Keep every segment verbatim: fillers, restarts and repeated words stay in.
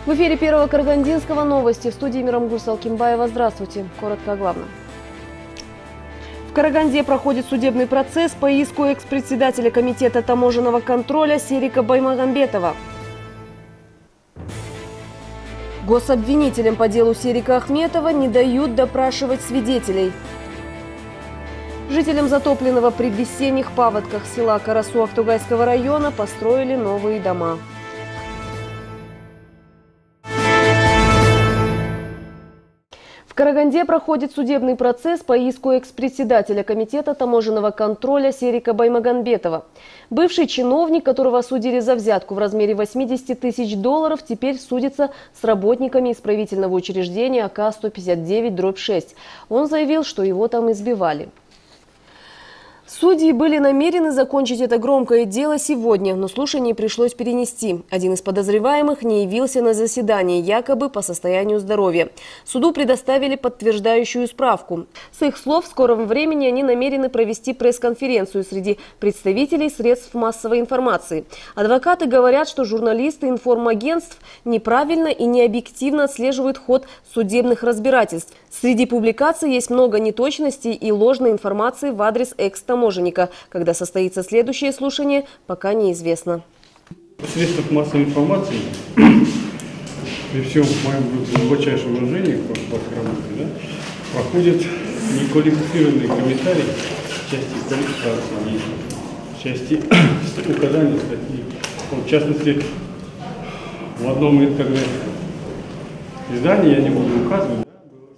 В эфире Первого Карагандинского новости. В студии Мирамгуль Салкимбаева. Здравствуйте. Коротко о главном. В Караганде проходит судебный процесс по иску экс-председателя комитета таможенного контроля Серика Баймагамбетова. Гособвинителям по делу Серика Ахметова не дают допрашивать свидетелей. Жителям затопленного при весенних паводках села Карасу Актугайского района построили новые дома. В Караганде проходит судебный процесс по иску экс-председателя комитета таможенного контроля Серика Баймагамбетова. Бывший чиновник, которого осудили за взятку в размере восьмидесяти тысяч долларов, теперь судится с работниками исправительного учреждения А К сто пятьдесят девять дробь шесть. Он заявил, что его там избивали. Судьи были намерены закончить это громкое дело сегодня, но слушание пришлось перенести. Один из подозреваемых не явился на заседание, якобы по состоянию здоровья. Суду предоставили подтверждающую справку. С их слов, в скором времени они намерены провести пресс-конференцию среди представителей средств массовой информации. Адвокаты говорят, что журналисты информагентств неправильно и необъективно отслеживают ход судебных разбирательств. Среди публикаций есть много неточностей и ложной информации в адрес экс-таможенника. Когда состоится следующее слушание, пока неизвестно. В средствах массовой информации, при всем моем глубочайшем уважении к вашей работе, да, проходят неквалифицированные комментарии в части квалификации, в части указания статьи. В частности, в одном из изданий, я не буду указывать.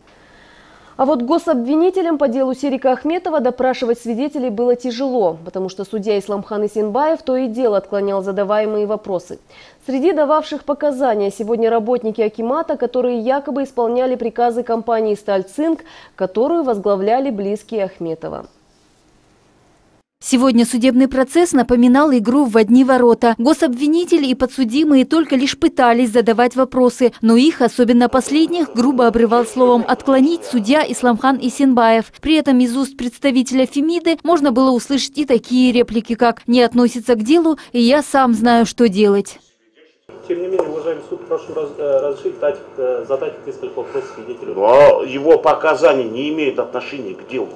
А вот гособвинителям по делу Серика Ахметова допрашивать свидетелей было тяжело, потому что судья Исламхан Исенбаев то и дело отклонял задаваемые вопросы. Среди дававших показания сегодня работники акимата, которые якобы исполняли приказы компании «Стальцинк», которую возглавляли близкие Ахметова. Сегодня судебный процесс напоминал игру в одни ворота. Гособвинители и подсудимые только лишь пытались задавать вопросы, но их, особенно последних, грубо обрывал словом «отклонить» судья Исламхан Исенбаев. При этом из уст представителя Фемиды можно было услышать и такие реплики, как «не относится к делу, и я сам знаю, что делать». Тем не менее, уважаемый суд, прошу раз, разрешить дать, задать несколько вопросов свидетелю. Но его показания не имеют отношения к делу.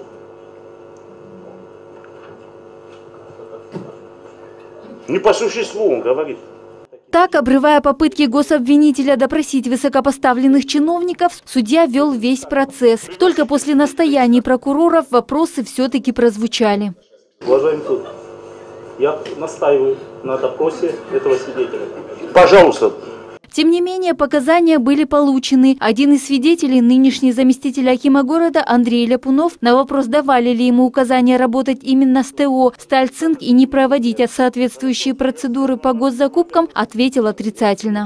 Не по существу он говорит. Так, обрывая попытки гособвинителя допросить высокопоставленных чиновников, судья вел весь процесс. Только после настояний прокуроров вопросы все-таки прозвучали. Уважаемый суд, я настаиваю на допросе этого свидетеля. Пожалуйста. Тем не менее, показания были получены. Один из свидетелей, нынешний заместитель акима города Андрей Ляпунов, на вопрос, давали ли ему указания работать именно с ТО «Стальцинк» и не проводить соответствующие процедуры по госзакупкам, ответил отрицательно.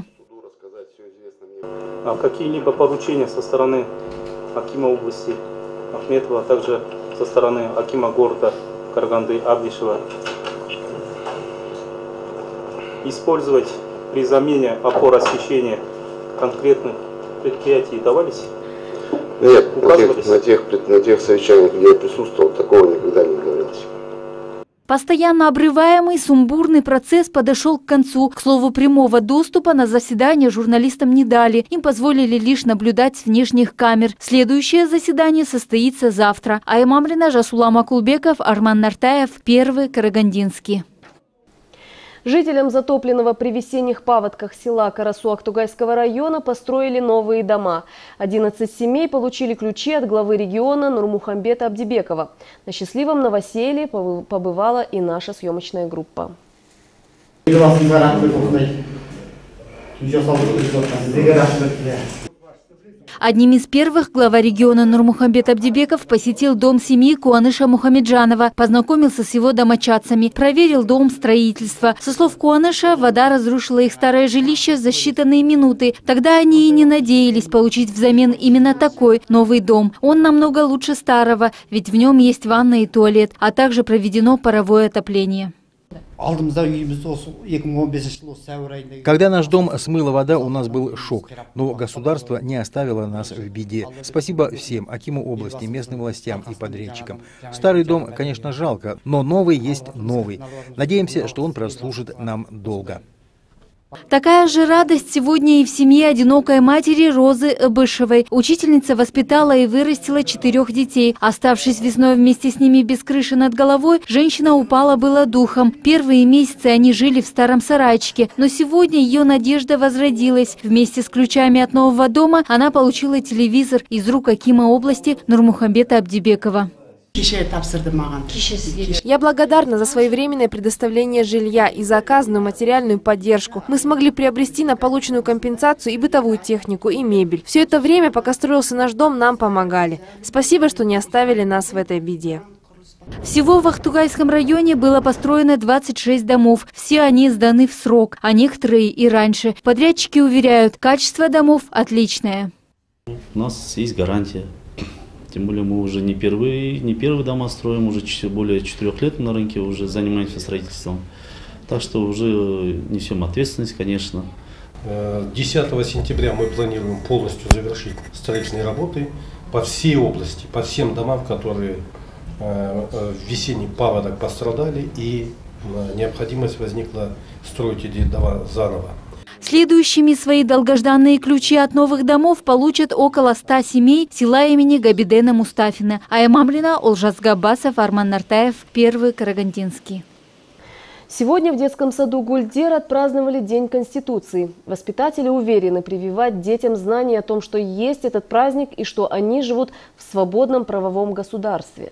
А какие-либо поручения со стороны акима области Ахметова, а также со стороны акима города Караганды Абдишева использовать при замене опор освещения конкретных предприятий давались? Нет, на тех, на, тех, на тех совещаниях, где я присутствовал, такого никогда не говорилось. Постоянно обрываемый сумбурный процесс подошел к концу. К слову, прямого доступа на заседание журналистам не дали. Им позволили лишь наблюдать с внешних камер. Следующее заседание состоится завтра. Аймам Рина, Жасулам Акулбеков, Арман Нартаев, Первый Карагандинский. Жителям затопленного при весенних паводках села Карасу Актугайского района построили новые дома. одиннадцать семей получили ключи от главы региона Нурмухамбета Абдибекова. На счастливом новоселье побывала и наша съемочная группа. Одним из первых глава региона Нурмухамбет Абдибеков посетил дом семьи Куаныша Мухамеджанова, познакомился с его домочадцами, проверил дом строительства. Со слов Куаныша, вода разрушила их старое жилище за считанные минуты. Тогда они и не надеялись получить взамен именно такой новый дом. Он намного лучше старого, ведь в нем есть ванна и туалет, а также проведено паровое отопление. Когда наш дом смыла вода, у нас был шок, но государство не оставило нас в беде. Спасибо всем, акиму области, местным властям и подрядчикам. Старый дом, конечно, жалко, но новый есть новый. Надеемся, что он прослужит нам долго. Такая же радость сегодня и в семье одинокой матери Розы Бышевой. Учительница воспитала и вырастила четырех детей. Оставшись весной вместе с ними без крыши над головой, женщина упала было духом. Первые месяцы они жили в старом сарайчике, но сегодня ее надежда возродилась. Вместе с ключами от нового дома она получила телевизор из рук акима области Нурмухамбета Абдибекова. Я благодарна за своевременное предоставление жилья и за оказанную материальную поддержку. Мы смогли приобрести на полученную компенсацию и бытовую технику, и мебель. Все это время, пока строился наш дом, нам помогали. Спасибо, что не оставили нас в этой беде. Всего в Ахтугайском районе было построено двадцать шесть домов. Все они сданы в срок, а некоторые и раньше. Подрядчики уверяют, качество домов отличное. У нас есть гарантия. Тем более мы уже не первые, не первые дома строим, уже более четырех лет на рынке уже занимаемся строительством. Так что уже несем ответственность, конечно. десятого сентября мы планируем полностью завершить строительные работы по всей области, по всем домам, которые в весенний паводок пострадали, и необходимость возникла строить эти дома заново. Следующими свои долгожданные ключи от новых домов получат около ста семей села имени Габидена Мустафина. Ая Мамлина, Олжас Габбасов, Арман Нартаев, Первый Карагандинский. Сегодня в детском саду Гульдер отпраздновали День Конституции. Воспитатели уверены прививать детям знания о том, что есть этот праздник и что они живут в свободном правовом государстве.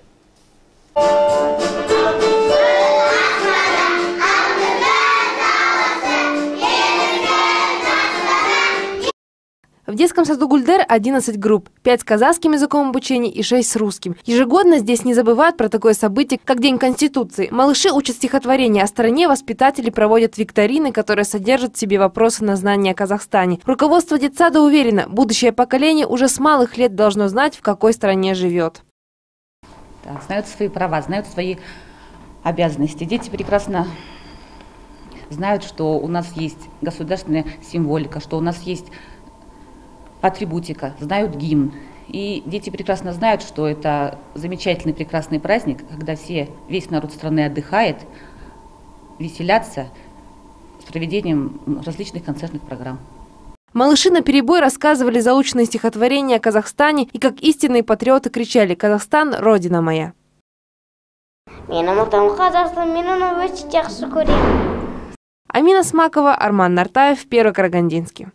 В детском саду Гульдер одиннадцать групп, пять с казахским языком обучения и шесть с русским. Ежегодно здесь не забывают про такое событие, как День Конституции. Малыши учат стихотворения о стране, воспитатели проводят викторины, которые содержат в себе вопросы на знания о Казахстане. Руководство детсада уверено, будущее поколение уже с малых лет должно знать, в какой стране живет. Так, знают свои права, знают свои обязанности. Дети прекрасно знают, что у нас есть государственная символика, что у нас есть атрибутика, знают гимн. И дети прекрасно знают, что это замечательный, прекрасный праздник, когда все, весь народ страны отдыхает, веселятся с проведением различных концертных программ. Малыши наперебой рассказывали заученные стихотворения о Казахстане и как истинные патриоты кричали: «Казахстан – Родина моя». Амина Смакова, Арман Нартаев, Первый Карагандинский.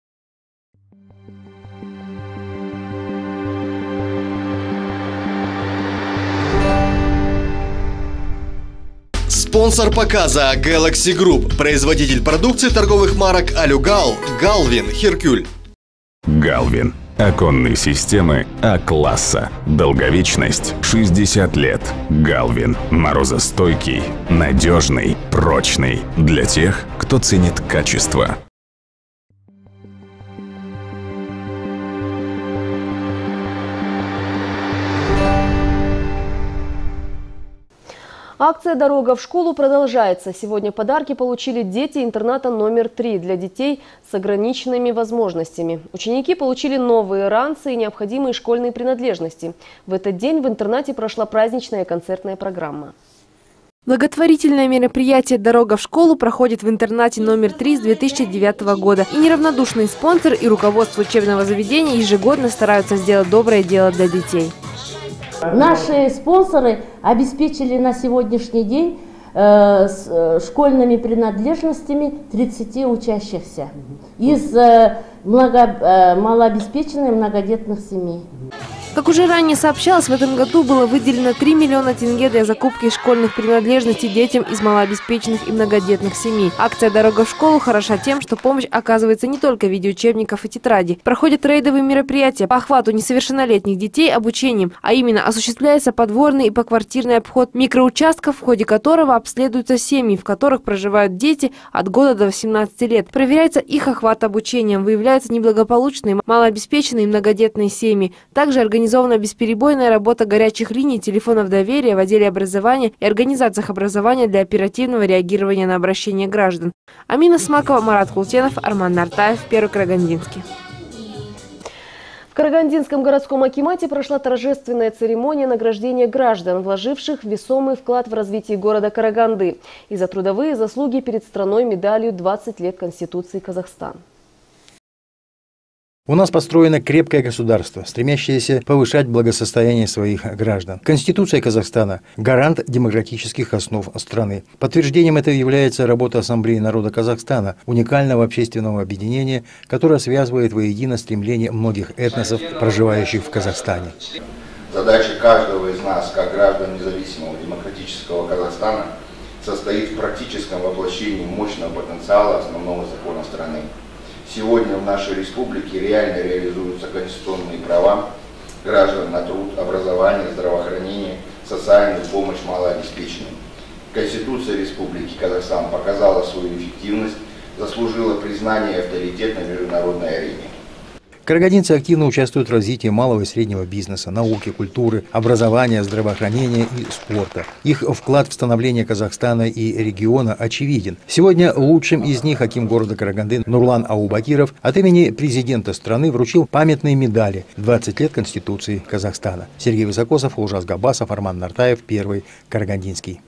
Спонсор показа Galaxy Group, производитель продукции торговых марок Алюгал, Галвин, Херкюль. Галвин. Оконные системы А-класса. Долговечность шестьдесят лет. Галвин. Морозостойкий, надежный, прочный. Для тех, кто ценит качество. Акция «Дорога в школу» продолжается. Сегодня подарки получили дети интерната номер три для детей с ограниченными возможностями. Ученики получили новые ранцы и необходимые школьные принадлежности. В этот день в интернате прошла праздничная концертная программа. Благотворительное мероприятие «Дорога в школу» проходит в интернате номер три с две тысячи девятого года. И неравнодушный спонсор, и руководство учебного заведения ежегодно стараются сделать доброе дело для детей. Наши спонсоры обеспечили на сегодняшний день э, с, э, школьными принадлежностями тридцати учащихся из э, много, э, малообеспеченных многодетных семей. Как уже ранее сообщалось, в этом году было выделено три миллиона тенге для закупки школьных принадлежностей детям из малообеспеченных и многодетных семей. Акция «Дорога в школу» хороша тем, что помощь оказывается не только в виде учебников и тетрадей. Проходят рейдовые мероприятия по охвату несовершеннолетних детей обучением, а именно осуществляется подворный и поквартирный обход микроучастков, в ходе которого обследуются семьи, в которых проживают дети от года до восемнадцати лет. Проверяется их охват обучением, выявляются неблагополучные, малообеспеченные и многодетные семьи. Также организуется Организована бесперебойная работа горячих линий, телефонов доверия в отделе образования и организациях образования для оперативного реагирования на обращения граждан. Амина Смакова, Марат Култенов, Арман Нартаев, Первый Карагандинский. Карагандинском городском акимате прошла торжественная церемония награждения граждан, вложивших весомый вклад в развитие города Караганды и за трудовые заслуги перед страной медалью двадцать лет Конституции Казахстана. У нас построено крепкое государство, стремящееся повышать благосостояние своих граждан. Конституция Казахстана – гарант демократических основ страны. Подтверждением этого является работа Ассамблеи народа Казахстана, уникального общественного объединения, которое связывает воедино стремление многих этносов, проживающих в Казахстане. Задача каждого из нас, как граждан независимого демократического Казахстана, состоит в практическом воплощении мощного потенциала основного закона страны. Сегодня в нашей республике реально реализуются конституционные права граждан на труд, образование, здравоохранение, социальную помощь малообеспеченным. Конституция Республики Казахстан показала свою эффективность, заслужила признание и авторитет на международной арене. Карагандинцы активно участвуют в развитии малого и среднего бизнеса, науки, культуры, образования, здравоохранения и спорта. Их вклад в становление Казахстана и региона очевиден. Сегодня лучшим из них аким города Караганды Нурлан Аубакиров от имени президента страны вручил памятные медали «двадцать лет Конституции Казахстана». Сергей Высокосов, Олжас Габасов, Арман Нартаев, Первый Карагандинский.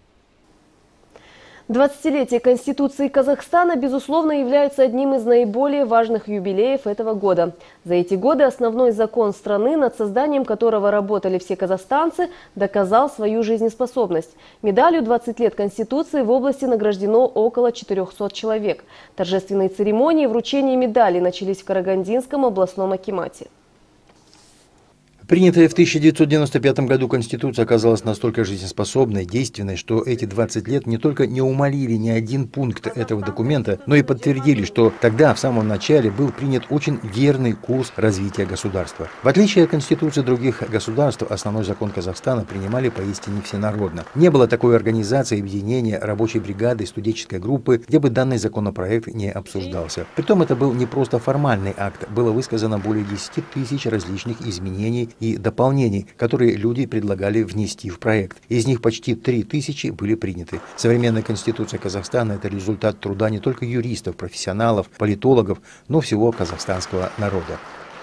двадцатилетие Конституции Казахстана, безусловно, является одним из наиболее важных юбилеев этого года. За эти годы основной закон страны, над созданием которого работали все казахстанцы, доказал свою жизнеспособность. Медалью «двадцать лет Конституции» в области награждено около четырёхсот человек. Торжественные церемонии вручения медалей начались в Карагандинском областном акимате. Принятая в тысяча девятьсот девяносто пятом году Конституция оказалась настолько жизнеспособной, действенной, что эти двадцать лет не только не умалили ни один пункт этого документа, но и подтвердили, что тогда, в самом начале, был принят очень верный курс развития государства. В отличие от Конституции других государств, основной закон Казахстана принимали поистине всенародно. Не было такой организации, объединения, рабочей бригады, студенческой группы, где бы данный законопроект не обсуждался. Притом это был не просто формальный акт, было высказано более десяти тысяч различных изменений и дополнений, которые люди предлагали внести в проект. Из них почти три тысячи были приняты. Современная Конституция Казахстана – это результат труда не только юристов, профессионалов, политологов, но всего казахстанского народа.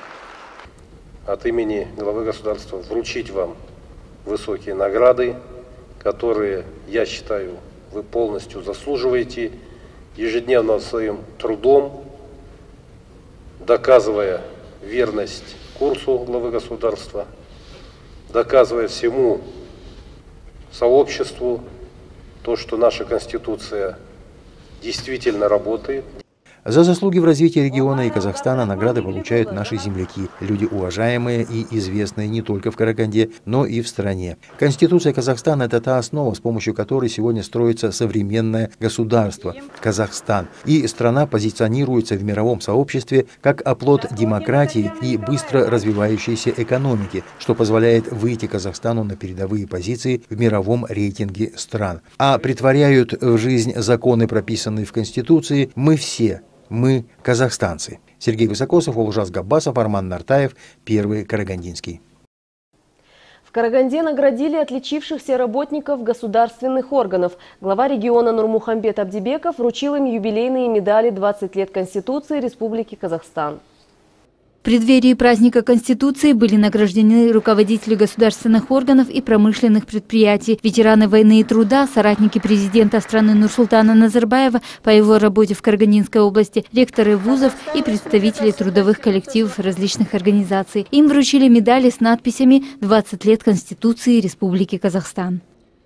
От имени главы государства вручить вам высокие награды, которые, я считаю, вы полностью заслуживаете, ежедневно своим трудом, доказывая верность курсу главы государства, доказывая всему сообществу то, что наша Конституция действительно работает. За заслуги в развитии региона и Казахстана награды получают наши земляки, люди уважаемые и известные не только в Караганде, но и в стране. Конституция Казахстана – это та основа, с помощью которой сегодня строится современное государство – Казахстан. И страна позиционируется в мировом сообществе как оплот демократии и быстро развивающейся экономики, что позволяет выйти Казахстану на передовые позиции в мировом рейтинге стран. А претворяют в жизнь законы, прописанные в Конституции, мы все. Мы казахстанцы. Сергей Высокосов, Олжас Габасов, Арман Нартаев, Первый Карагандинский. В Караганде наградили отличившихся работников государственных органов. Глава региона Нурмухамбет Абдибеков вручил им юбилейные медали «двадцать лет Конституции Республики Казахстан». В преддверии праздника Конституции были награждены руководители государственных органов и промышленных предприятий, ветераны войны и труда, соратники президента страны Нурсултана Назарбаева по его работе в Карагандинской области, ректоры вузов и представители трудовых коллективов различных организаций. Им вручили медали с надписями «двадцать лет Конституции Республики Казахстан».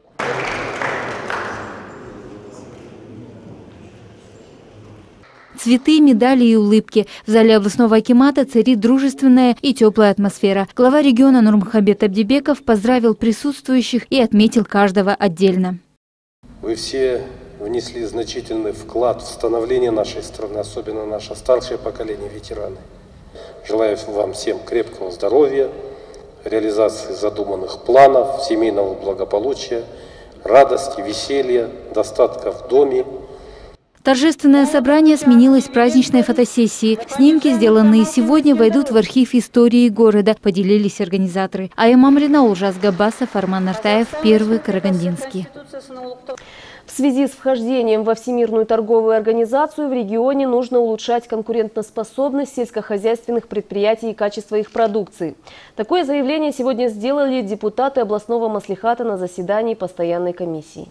Цветы, медали и улыбки. В зале областного акимата царит дружественная и теплая атмосфера. Глава региона Нурмухамбет Абдибеков поздравил присутствующих и отметил каждого отдельно. Вы все внесли значительный вклад в становление нашей страны, особенно наше старшее поколение ветераны. Желаю вам всем крепкого здоровья, реализации задуманных планов, семейного благополучия, радости, веселья, достатка в доме. Торжественное собрание сменилось праздничной фотосессией. Снимки, сделанные сегодня, войдут в архив истории города, поделились организаторы. Ая Мамрина, Олжас Габасов, Арман Нартаев, Первый Карагандинский. В связи с вхождением во Всемирную торговую организацию в регионе нужно улучшать конкурентоспособность сельскохозяйственных предприятий и качество их продукции. Такое заявление сегодня сделали депутаты областного маслихата на заседании постоянной комиссии.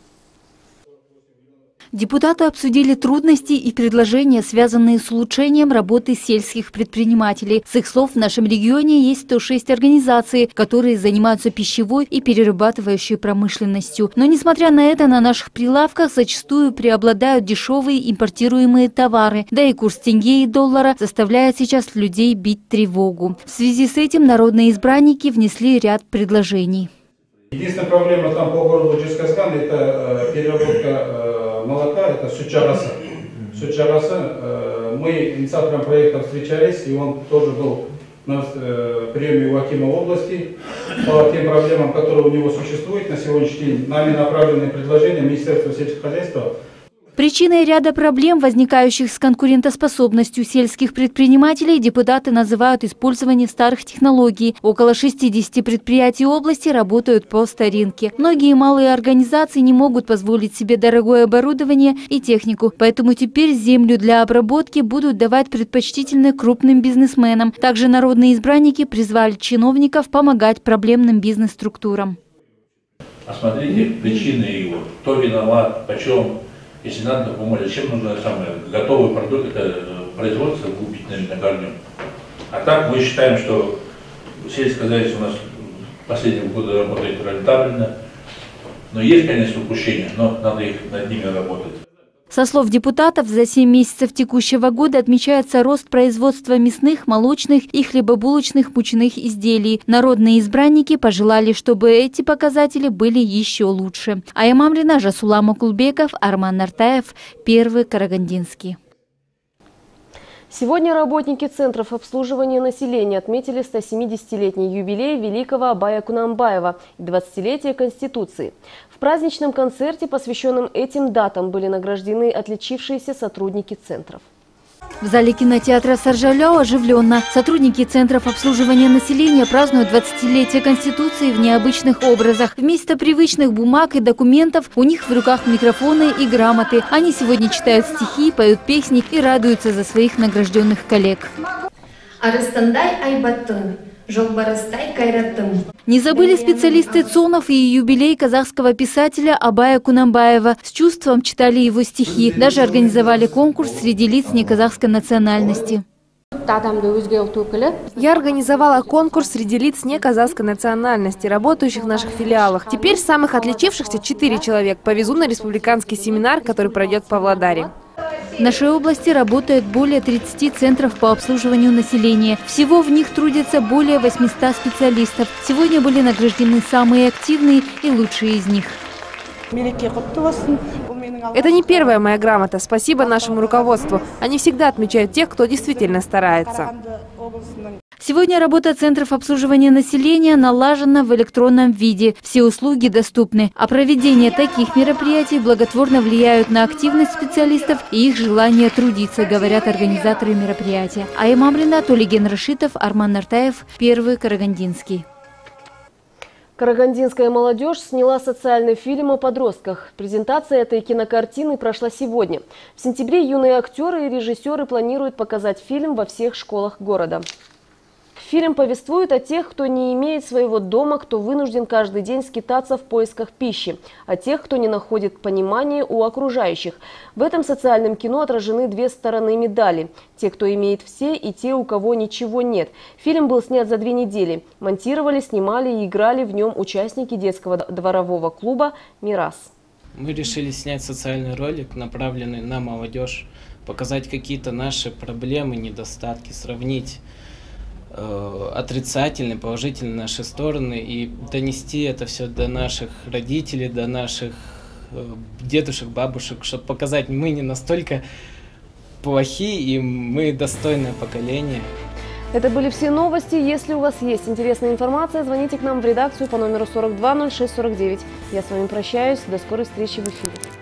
Депутаты обсудили трудности и предложения, связанные с улучшением работы сельских предпринимателей. С их слов, в нашем регионе есть сто шесть организаций, которые занимаются пищевой и перерабатывающей промышленностью. Но, несмотря на это, на наших прилавках зачастую преобладают дешевые импортируемые товары. Да и курс тенге и доллара заставляет сейчас людей бить тревогу. В связи с этим народные избранники внесли ряд предложений. Единственная проблема там по городу Джескасган – это э, переработка э, молока, это Сучараса. Сучараса. Э, мы инициатором проекта встречались, и он тоже был на э, приеме у Акима области. По тем проблемам, которые у него существуют на сегодняшний день, нами направлены предложения Министерства сельского хозяйства. Причиной ряда проблем, возникающих с конкурентоспособностью сельских предпринимателей, депутаты называют использование старых технологий. Около шестидесяти предприятий области работают по старинке. Многие малые организации не могут позволить себе дорогое оборудование и технику, поэтому теперь землю для обработки будут давать предпочтительно крупным бизнесменам. Также народные избранники призвали чиновников помогать проблемным бизнес-структурам. Осмотрите причины его, кто виноват, почем. Если надо, помочь, зачем нужно самое, готовый продукт, это производство купить на, на корню. А так мы считаем, что сельское хозяйство у нас в последние годы работает рентабельно. Но есть, конечно, упущения, но надо их над ними работать. Со слов депутатов, за семь месяцев текущего года отмечается рост производства мясных, молочных и хлебобулочных мучных изделий. Народные избранники пожелали, чтобы эти показатели были еще лучше. Ая Мамрина, Жасулам Окулбеков, Арман Нартаев, Первый Карагандинский. Сегодня работники центров обслуживания населения отметили стосемидесятилетний юбилей великого Абая Кунанбаева и двадцатилетие Конституции. В праздничном концерте, посвященном этим датам, были награждены отличившиеся сотрудники центров. В зале кинотеатра Саржаляо оживленно. Сотрудники центров обслуживания населения празднуют двадцатилетие Конституции в необычных образах. Вместо привычных бумаг и документов у них в руках микрофоны и грамоты. Они сегодня читают стихи, поют песни и радуются за своих награжденных коллег. Не забыли специалисты ЦОНов и юбилей казахского писателя Абая Кунанбаева. С чувством читали его стихи. Даже организовали конкурс среди лиц неказахской национальности. Я организовала конкурс среди лиц неказахской национальности, работающих в наших филиалах. Теперь самых отличившихся четыре человек повезу на республиканский семинар, который пройдет в Павлодаре. В нашей области работает более тридцати центров по обслуживанию населения. Всего в них трудятся более восьмисот специалистов. Сегодня были награждены самые активные и лучшие из них. Это не первая моя грамота. Спасибо нашему руководству. Они всегда отмечают тех, кто действительно старается. Сегодня работа центров обслуживания населения налажена в электронном виде. Все услуги доступны. А проведение таких мероприятий благотворно влияют на активность специалистов и их желание трудиться, говорят организаторы мероприятия. Ая Мамрина, Толиген Рашитов, Арман Нартаев, Первый Карагандинский. Карагандинская молодежь сняла социальный фильм о подростках. Презентация этой кинокартины прошла сегодня. В сентябре юные актеры и режиссеры планируют показать фильм во всех школах города. Фильм повествует о тех, кто не имеет своего дома, кто вынужден каждый день скитаться в поисках пищи, о тех, кто не находит понимания у окружающих. В этом социальном кино отражены две стороны медали. Те, кто имеет все, и те, у кого ничего нет. Фильм был снят за две недели. Монтировали, снимали и играли в нем участники детского дворового клуба «Мирас». Мы решили снять социальный ролик, направленный на молодежь, показать какие-то наши проблемы, недостатки, сравнить отрицательные, положительные наши стороны и донести это все до наших родителей, до наших дедушек, бабушек, чтобы показать, мы не настолько плохие и мы достойное поколение. Это были все новости. Если у вас есть интересная информация, звоните к нам в редакцию по номеру сорок два ноль шесть сорок девять. Я с вами прощаюсь. До скорой встречи в эфире.